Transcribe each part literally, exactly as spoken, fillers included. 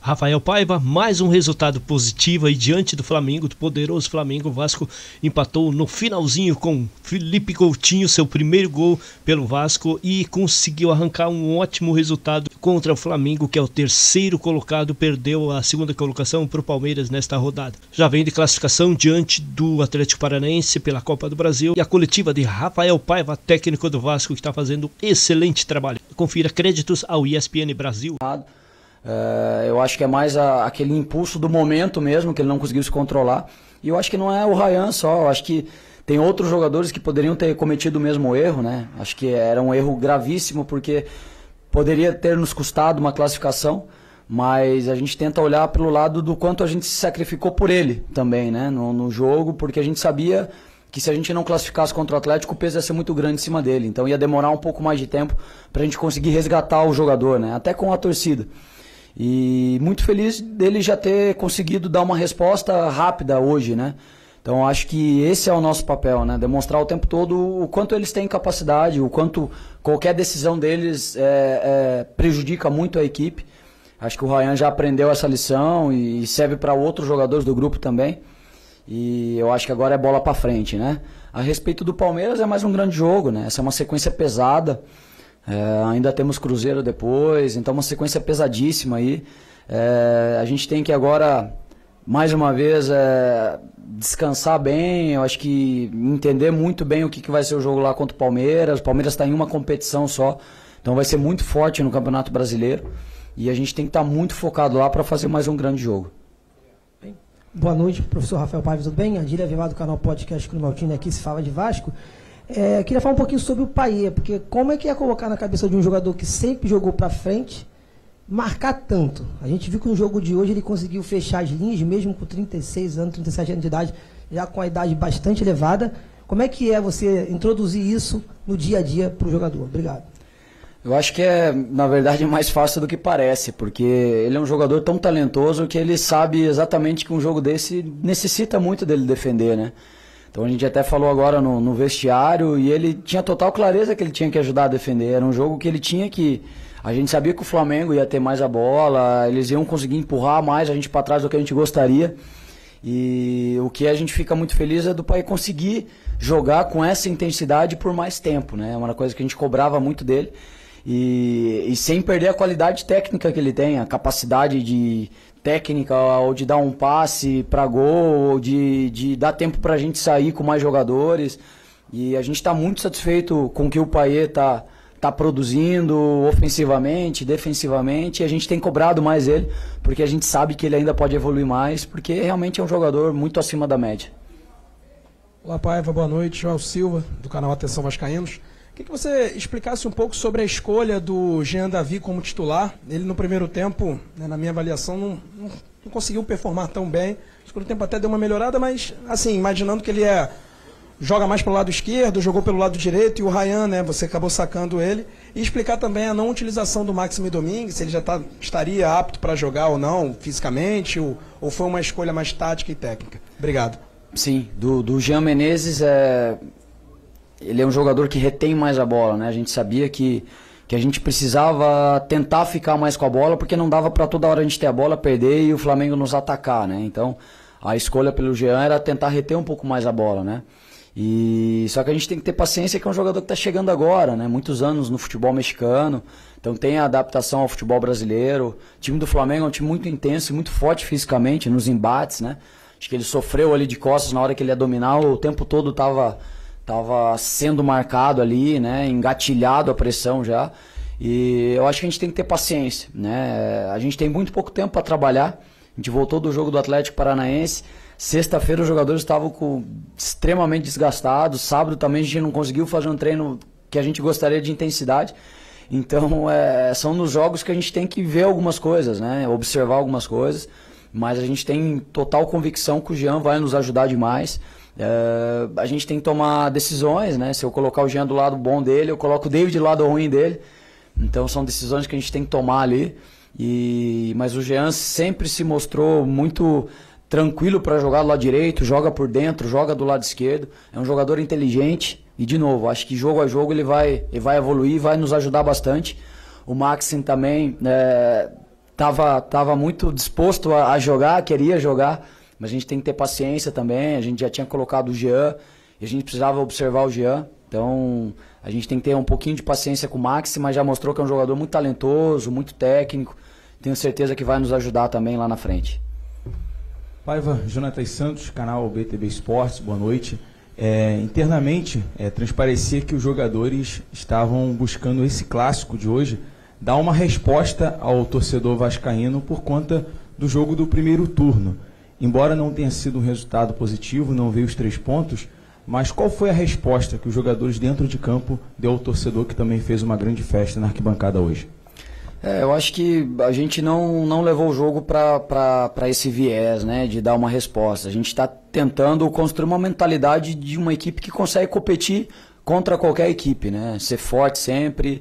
Rafael Paiva, mais um resultado positivo aí diante do Flamengo, do poderoso Flamengo. O Vasco empatou no finalzinho com Felipe Coutinho, seu primeiro gol pelo Vasco, e conseguiu arrancar um ótimo resultado contra o Flamengo, que é o terceiro colocado, perdeu a segunda colocação para o Palmeiras nesta rodada. Já vem de classificação diante do Atlético Paranaense pela Copa do Brasil, e a coletiva de Rafael Paiva, técnico do Vasco, que está fazendo excelente trabalho. Confira créditos ao E S P N Brasil. Uh, eu acho que é mais a, aquele impulso do momento mesmo, que ele não conseguiu se controlar. E eu acho que não é o Ryan só, eu acho que tem outros jogadores que poderiam ter cometido o mesmo erro, né? Acho que era um erro gravíssimo, porque poderia ter nos custado uma classificação, mas a gente tenta olhar pelo lado do quanto a gente se sacrificou por ele também, né? No, no jogo, porque a gente sabia que se a gente não classificasse contra o Atlético, o peso ia ser muito grande em cima dele. Então ia demorar um pouco mais de tempo para a gente conseguir resgatar o jogador, né? Até com a torcida. E muito feliz dele já ter conseguido dar uma resposta rápida hoje, né? Então acho que esse é o nosso papel, né? Demonstrar o tempo todo o quanto eles têm capacidade, o quanto qualquer decisão deles é, é, prejudica muito a equipe. Acho que o Ryan já aprendeu essa lição e serve para outros jogadores do grupo também. E eu acho que agora é bola para frente, né? A respeito do Palmeiras, é mais um grande jogo, né? Essa é uma sequência pesada. É, ainda temos Cruzeiro depois, então uma sequência pesadíssima aí. É, a gente tem que agora, mais uma vez, é, descansar bem, eu acho que entender muito bem o que, que vai ser o jogo lá contra o Palmeiras. O Palmeiras está em uma competição só, então vai ser muito forte no Campeonato Brasileiro. E a gente tem que estar tá muito focado lá para fazer mais um grande jogo. Boa noite, professor Rafael Paiva, tudo bem? Adília Vivado do canal Podcast Clube Maltini, aqui se fala de Vasco. É, queria falar um pouquinho sobre o Payet, porque como é que é colocar na cabeça de um jogador que sempre jogou para frente, marcar tanto? A gente viu que no jogo de hoje ele conseguiu fechar as linhas, mesmo com trinta e seis anos, trinta e sete anos de idade, já com a idade bastante elevada. Como é que é você introduzir isso no dia a dia para o jogador? Obrigado. Eu acho que é, na verdade, mais fácil do que parece, porque ele é um jogador tão talentoso que ele sabe exatamente que um jogo desse necessita muito dele defender, né? Então a gente até falou agora no, no vestiário, e ele tinha total clareza que ele tinha que ajudar a defender. Era um jogo que ele tinha que... A gente sabia que o Flamengo ia ter mais a bola, eles iam conseguir empurrar mais a gente para trás do que a gente gostaria. E o que a gente fica muito feliz é do Payet conseguir jogar com essa intensidade por mais tempo, né? É uma coisa que a gente cobrava muito dele. E, e sem perder a qualidade técnica que ele tem, a capacidade de técnica, ou de dar um passe para gol, ou de, de dar tempo para a gente sair com mais jogadores. E a gente está muito satisfeito com o que o Payet está tá produzindo ofensivamente, defensivamente, e a gente tem cobrado mais ele, porque a gente sabe que ele ainda pode evoluir mais, porque realmente é um jogador muito acima da média. Olá, Paiva, boa noite. Joel Silva, do canal Atenção Vascaínos. Queria que você explicasse um pouco sobre a escolha do Jean Davi como titular. Ele no primeiro tempo, né, na minha avaliação, não, não, não conseguiu performar tão bem. No segundo tempo até deu uma melhorada, mas assim, imaginando que ele é, joga mais pelo lado esquerdo, jogou pelo lado direito, e o Ryan, né, você acabou sacando ele. E explicar também a não utilização do Máximo Domingues, se ele já tá, estaria apto para jogar ou não, fisicamente, ou, ou foi uma escolha mais tática e técnica. Obrigado. Sim, do, do Jean Menezes é... Ele é um jogador que retém mais a bola, né? A gente sabia que, que a gente precisava tentar ficar mais com a bola, porque não dava para toda hora a gente ter a bola, perder e o Flamengo nos atacar, né? Então, a escolha pelo Jean era tentar reter um pouco mais a bola, né? E só que a gente tem que ter paciência, que é um jogador que está chegando agora, né? Muitos anos no futebol mexicano, então tem a adaptação ao futebol brasileiro. O time do Flamengo é um time muito intenso e muito forte fisicamente nos embates, né? Acho que ele sofreu ali de costas na hora que ele ia dominar, o tempo todo estava... Estava sendo marcado ali, né, engatilhado a pressão já. E eu acho que a gente tem que ter paciência, né? A gente tem muito pouco tempo para trabalhar. A gente voltou do jogo do Atlético Paranaense. Sexta-feira os jogadores estavam com, extremamente desgastados. Sábado também a gente não conseguiu fazer um treino que a gente gostaria de intensidade. Então é, são nos jogos que a gente tem que ver algumas coisas, né? Observar algumas coisas. Mas a gente tem total convicção que o Jean vai nos ajudar demais. Uh, a gente tem que tomar decisões, né? Se eu colocar o Jean do lado bom dele, eu coloco o David do lado ruim dele. Então são decisões que a gente tem que tomar ali. E... Mas o Jean sempre se mostrou muito tranquilo para jogar do lado direito, joga por dentro, joga do lado esquerdo. É um jogador inteligente. E de novo, acho que jogo a jogo ele vai, ele vai evoluir, vai nos ajudar bastante. O Maxim também é, tava, tava muito disposto a, a jogar, queria jogar, mas a gente tem que ter paciência também. A gente já tinha colocado o Jean e a gente precisava observar o Jean. Então a gente tem que ter um pouquinho de paciência com o Maxi, mas já mostrou que é um jogador muito talentoso, muito técnico. Tenho certeza que vai nos ajudar também lá na frente. Paiva, Jonatas Santos, canal B T B Esportes, boa noite. É, internamente, é, transparecia que os jogadores estavam buscando esse clássico de hoje, dar uma resposta ao torcedor vascaíno por conta do jogo do primeiro turno. Embora não tenha sido um resultado positivo, não veio os três pontos, mas qual foi a resposta que os jogadores dentro de campo deu ao torcedor que também fez uma grande festa na arquibancada hoje? É, eu acho que a gente não, não levou o jogo para esse viés, né, de dar uma resposta. A gente está tentando construir uma mentalidade de uma equipe que consegue competir contra qualquer equipe, né? Ser forte sempre,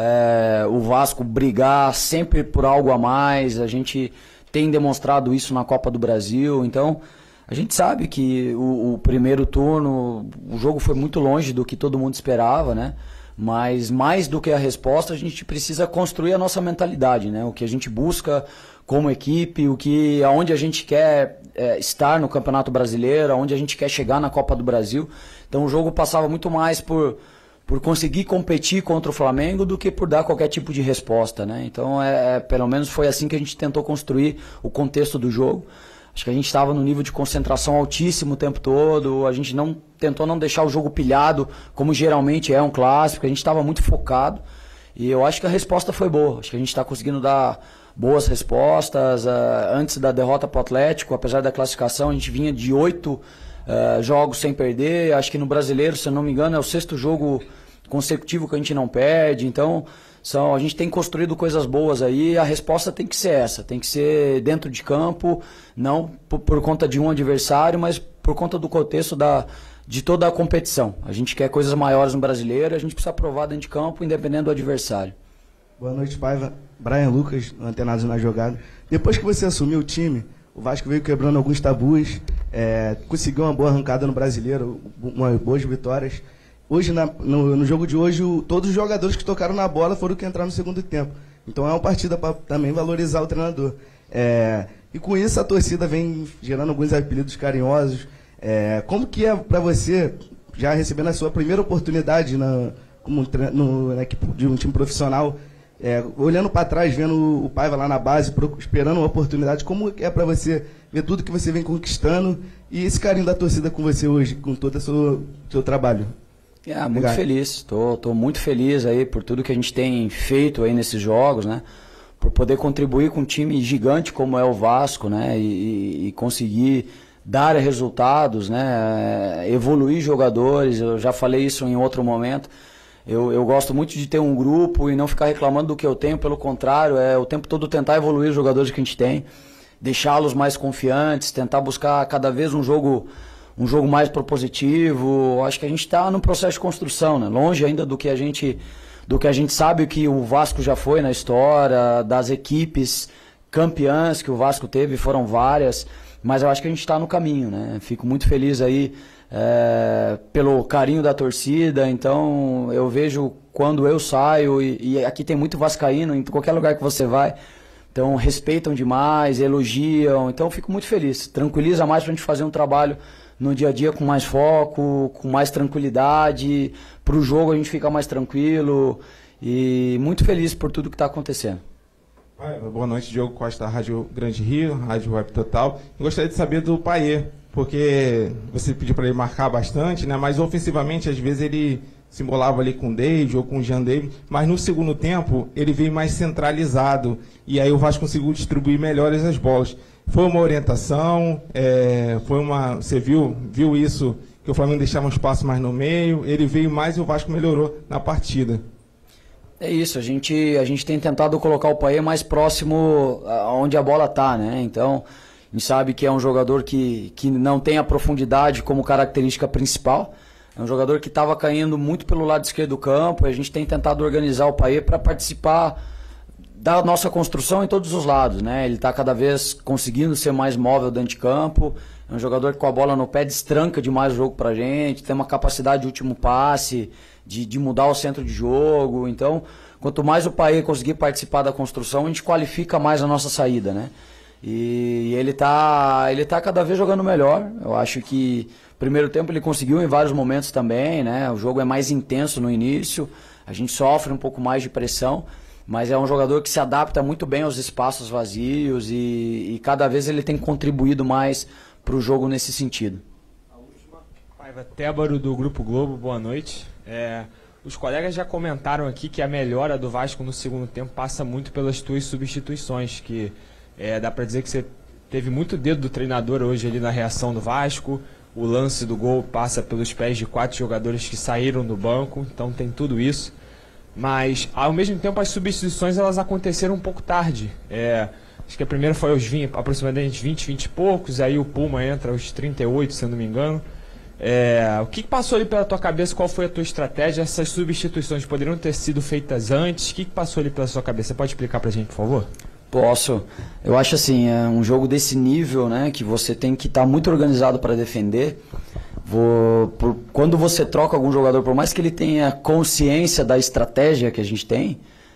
é, o Vasco brigar sempre por algo a mais. A gente tem demonstrado isso na Copa do Brasil. Então, a gente sabe que o, o primeiro turno, o jogo foi muito longe do que todo mundo esperava, né? Mas mais do que a resposta, a gente precisa construir a nossa mentalidade, né? O que a gente busca como equipe, o que, aonde a gente quer é, estar no Campeonato Brasileiro, aonde a gente quer chegar na Copa do Brasil. Então o jogo passava muito mais por, por conseguir competir contra o Flamengo do que por dar qualquer tipo de resposta, né? Então é, é, pelo menos foi assim que a gente tentou construir o contexto do jogo. Acho que a gente estava no nível de concentração altíssimo o tempo todo, a gente não tentou não deixar o jogo pilhado, como geralmente é um clássico, a gente estava muito focado e eu acho que a resposta foi boa. Acho que a gente está conseguindo dar boas respostas. Uh, antes da derrota para o Atlético, apesar da classificação, a gente vinha de oito uh, jogos sem perder. Acho que no Brasileiro, se eu não me engano, é o sexto jogo consecutivo que a gente não perde, então... São, a gente tem construído coisas boas aí, a resposta tem que ser essa, tem que ser dentro de campo, não por, por conta de um adversário, mas por conta do contexto da, de toda a competição. A gente quer coisas maiores no Brasileiro, a gente precisa provar dentro de campo, independente do adversário. Boa noite, Paiva. Brian Lucas, Antenados na Jogada. Depois que você assumiu o time, o Vasco veio quebrando alguns tabus, é, conseguiu uma boa arrancada no Brasileiro, uma, boas vitórias. Hoje, na, no, no jogo de hoje, o, todos os jogadores que tocaram na bola foram que entraram no segundo tempo. Então é uma partida para também valorizar o treinador. É, e com isso a torcida vem gerando alguns apelidos carinhosos. É, como que é para você, já recebendo a sua primeira oportunidade na, como, no, na equipe de um time profissional, é, olhando para trás, vendo o Paiva lá na base, esperando uma oportunidade, como é para você ver tudo que você vem conquistando e esse carinho da torcida com você hoje, com todo o seu, seu trabalho? É, muito Obrigado. feliz, tô, tô muito feliz aí por tudo que a gente tem feito aí nesses jogos, né? Por poder contribuir com um time gigante como é o Vasco, né? E, e conseguir dar resultados, né? Evoluir jogadores. Eu já falei isso em outro momento. Eu, eu gosto muito de ter um grupo e não ficar reclamando do que eu tenho, pelo contrário, é o tempo todo tentar evoluir os jogadores que a gente tem, deixá-los mais confiantes, tentar buscar cada vez um jogo um jogo mais propositivo. Acho que a gente está num processo de construção, né? Longe ainda do que a gente do que a gente sabe que o Vasco já foi na história, das equipes campeãs que o Vasco teve, foram várias, mas eu acho que a gente está no caminho, né? Fico muito feliz aí é, pelo carinho da torcida. Então eu vejo quando eu saio, e, e aqui tem muito vascaíno em qualquer lugar que você vai, então respeitam demais, elogiam, então eu fico muito feliz, tranquiliza mais para a gente fazer um trabalho no dia a dia com mais foco, com mais tranquilidade, para o jogo a gente fica mais tranquilo e muito feliz por tudo que está acontecendo. Boa noite, Diogo Costa, Rádio Grande Rio, Rádio Web Total. Eu gostaria de saber do Payet, porque você pediu para ele marcar bastante, né? Mas ofensivamente às vezes ele se embolava ali com o David ou com o Jean David, mas no segundo tempo ele veio mais centralizado e aí o Vasco conseguiu distribuir melhores as bolas. Foi uma orientação, é, foi uma, você viu, viu isso, que o Flamengo deixava um espaço mais no meio, ele veio mais e o Vasco melhorou na partida. É isso, a gente, a gente tem tentado colocar o Payet mais próximo aonde a bola está, né? Então, a gente sabe que é um jogador que, que não tem a profundidade como característica principal, é um jogador que estava caindo muito pelo lado esquerdo do campo, e a gente tem tentado organizar o Payet para participar da nossa construção em todos os lados, né? Ele está cada vez conseguindo ser mais móvel dentro de campo, é um jogador que com a bola no pé destranca demais o jogo pra gente, tem uma capacidade de último passe, de, de mudar o centro de jogo. Então, quanto mais o Paê conseguir participar da construção, a gente qualifica mais a nossa saída, né? E ele tá, ele tá cada vez jogando melhor. Eu acho que primeiro tempo ele conseguiu em vários momentos também, né? O jogo é mais intenso no início, a gente sofre um pouco mais de pressão, mas é um jogador que se adapta muito bem aos espaços vazios e, e cada vez ele tem contribuído mais para o jogo nesse sentido. A última, Paiva, Tébaro do Grupo Globo, boa noite. É, os colegas já comentaram aqui que a melhora do Vasco no segundo tempo passa muito pelas tuas substituições, que é, dá para dizer que você teve muito dedo do treinador hoje ali na reação do Vasco. O lance do gol passa pelos pés de quatro jogadores que saíram do banco, então tem tudo isso. Mas, ao mesmo tempo, as substituições elas aconteceram um pouco tarde. É, acho que a primeira foi aos vinte, aproximadamente vinte, vinte e poucos, aí o Puma entra aos trinta e oito, se eu não me engano. É, o que passou ali pela tua cabeça? Qual foi a tua estratégia? Essas substituições poderiam ter sido feitas antes? O que passou ali pela sua cabeça? Você pode explicar pra gente, por favor? Posso. Eu acho assim, é um jogo desse nível, né, que você tem que estar tá muito organizado para defender. Vou, por, quando você troca algum jogador, por mais que ele tenha consciência da estratégia que a gente tem,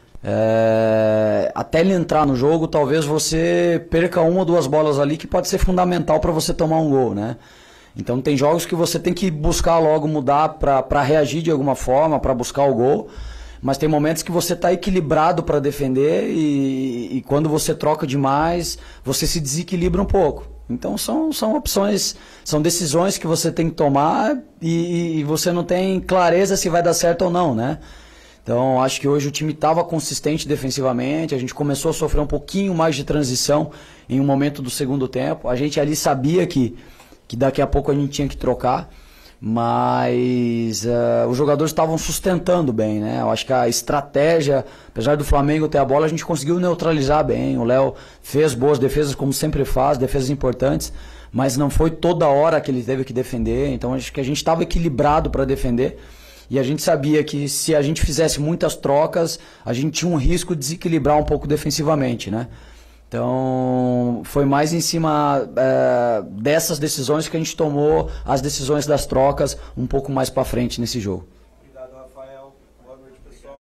é, até ele entrar no jogo, talvez você perca uma ou duas bolas ali que pode ser fundamental para você tomar um gol, né? Então tem jogos que você tem que buscar logo mudar para reagir de alguma forma, para buscar o gol. Mas tem momentos que você está equilibrado para defender e, e quando você troca demais, você se desequilibra um pouco. Então são, são opções, são decisões que você tem que tomar e, e você não tem clareza se vai dar certo ou não, né? Então acho que hoje o time estava consistente defensivamente, a gente começou a sofrer um pouquinho mais de transição em um momento do segundo tempo. A gente ali sabia que, que daqui a pouco a gente tinha que trocar. Mas uh, os jogadores estavam sustentando bem, né? Eu acho que a estratégia, apesar do Flamengo ter a bola, a gente conseguiu neutralizar bem. O Léo fez boas defesas, como sempre faz, defesas importantes, mas não foi toda hora que ele teve que defender. Então acho que a gente estava equilibrado para defender e a gente sabia que se a gente fizesse muitas trocas, a gente tinha um risco de desequilibrar um pouco defensivamente, né? Então, foi mais em cima é, dessas decisões que a gente tomou as decisões das trocas um pouco mais para frente nesse jogo.